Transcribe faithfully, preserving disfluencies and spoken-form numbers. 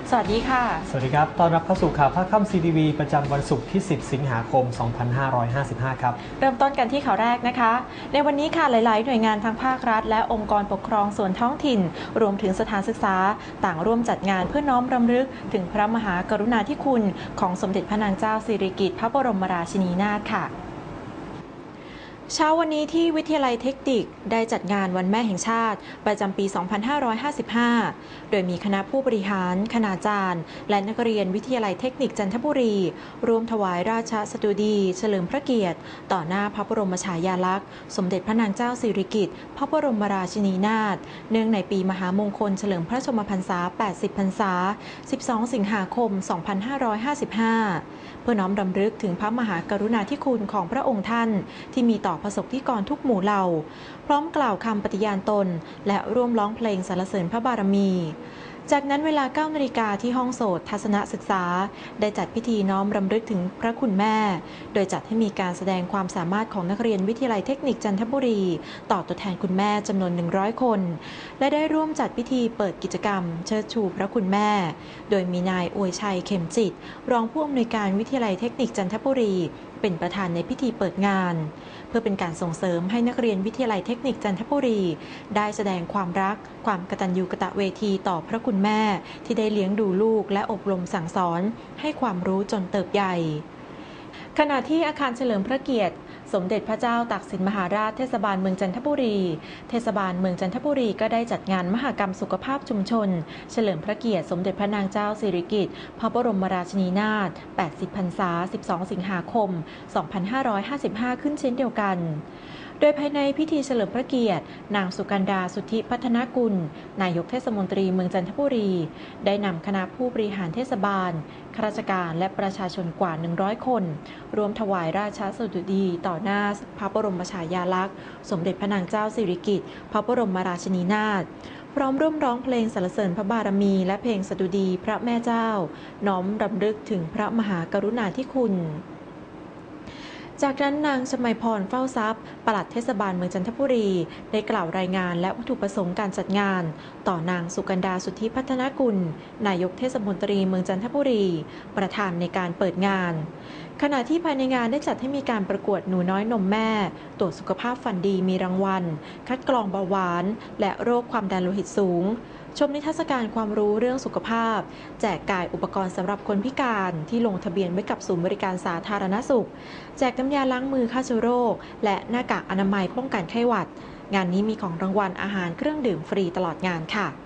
สวัสดีค่ะสวัสดีครับต้อนรับเข้าสู่ข่าวภาคค่ำ ซี ที วี ประจำวันศุกร์ที่ สิบ สิงหาคม สองพันห้าร้อยห้าสิบห้า ครับเริ่มต้นกันที่ข่าวแรกนะคะในวันนี้ค่ะหลายๆหน่วยงานทางภาครัฐและองค์กรปกครองส่วนท้องถิ่นรวมถึงสถานศึกษาต่างร่วมจัดงานเพื่อน้อมรำลึกถึงพระมหากรุณาธิคุณของสมเด็จพระนางเจ้าสิริกิติ์พระบรมราชินีนาถค่ะเช้าวันนี้ที่วิทยาลัยเทคนิคได้จัดงานวันแม่แห่งชาติประจำปี สองพันห้าร้อยห้าสิบห้า โดยมีคณะผู้บริหารคณาจารย์และนักเรียนวิทยาลัยเทคนิคจันทบุรีร่วมถวายราชสดุดีเฉลิมพระเกียรติต่อหน้าพระบรมฉายาลักษณ์สมเด็จพระนางเจ้าสิริกิติ์พระบรมราชินีนาถเนื่องในปีมหามงคลเฉลิมพระชนมพรรษา แปดสิบ พรรษา สิบสอง สิงหาคม สองพันห้าร้อยห้าสิบห้า เพื่อน้อมรำลึกถึงพระมหากรุณาธิคุณของพระองค์ท่านที่มีต่อประสบนิกรทุกหมู่เหล่าพร้อมกล่าวคำปฏิญาณตนและร่วมร้องเพลงสรรเสริญพระบารมีจากนั้นเวลา เก้า นาฬิกาที่ห้องโสตทัศนศึกษาได้จัดพิธีน้อมรำลึกถึงพระคุณแม่โดยจัดให้มีการแสดงความสามารถของนักเรียนวิทยาลัยเทคนิคจันทบุรีต่อตัวแทนคุณแม่จำนวนหนึ่งร้อยคนและได้ร่วมจัดพิธีเปิดกิจกรรมเชิดชูพระคุณแม่โดยมีนายอวยชัยเข็มจิตรองผู้อำนวยการวิทยาลัยเทคนิคจันทบุรีเป็นประธานในพิธีเปิดงานเพื่อเป็นการส่งเสริมให้นักเรียนวิทยาลัยเทคนิคจันทบุรีได้แสดงความรักความกตัญญูกตเวทีต่อพระคุณแม่ที่ได้เลี้ยงดูลูกและอบรมสั่งสอนให้ความรู้จนเติบใหญ่ขณะที่อาคารเฉลิมพระเกียรติสมเด็จพระเจ้าตากสินมหาราชเทศบาลเมืองจันทบุรีเทศบาลเมืองจันทบุรีก็ได้จัดงานมหกรรมสุขภาพชุมชนเฉลิมพระเกียรติสมเด็จพระนางเจ้าสิริกิติ์พระบรมราชินีนาถ แปดสิบ พรรษา สิบสอง สิงหาคม สองพันห้าร้อยห้าสิบห้า ขึ้นเช่นเดียวกันโดยภายในพิธีเฉลิมพระเกียรตินางสุกันดาสุทธิพัฒนกุลนายกเทศมนตรีเมืองจันทบุรีได้นำคณะผู้บริหารเทศบาลข้าราชการและประชาชนกว่าหนึ่งร้อยคนรวมถวายราชสดุดีต่อหน้าพระบรมฉายาลักษณ์สมเด็จพระนางเจ้าสิริกิติ์พระบรมราชินีนาถพร้อมร่วมร้องเพลงสรรเสริญพระบารมีและเพลงสดุดีพระแม่เจ้าน้อมรำลึกถึงพระมหากรุณาธิคุณจากนั้นนางชมัยพรเฝ้าทรัพย์ปลัดเทศบาลเมืองจันทบุรีได้กล่าวรายงานและวัตถุประสงค์การจัดงานต่อนางสุกันดาสุทธิพัฒนกุลนายกเทศมนตรีเมืองจันทบุรีประธานในการเปิดงานขณะที่ภายในงานได้จัดให้มีการประกวดหนูน้อยนมแม่ตรวจสุขภาพฟันดีมีรางวัลคัดกรองเบาหวานและโรคความดันโลหิตสูงชมนิทรรศการความรู้เรื่องสุขภาพแจกจ่ายอุปกรณ์สำหรับคนพิการที่ลงทะเบียนไว้กับศูนย์บริการสาธารณสุขแจกน้ำยาล้างมือฆ่าเชื้อโรคและหน้ากากอนามัยป้องกันไข้หวัดงานนี้มีของรางวัลอาหารเครื่องดื่มฟรีตลอดงานค่ะ